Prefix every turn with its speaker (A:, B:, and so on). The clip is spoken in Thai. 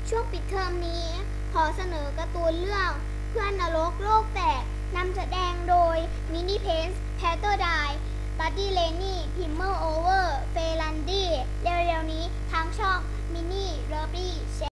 A: ช่วงปิดเทอมนี้ขอเสนอการ์ตูนเรื่องเพื่อนนรกโลกแตกนำแสดงโดยมินิเพนส์แพตเตอร์ไดบัดดี้เลนี่พิมเมอร์โอเวอร์เฟร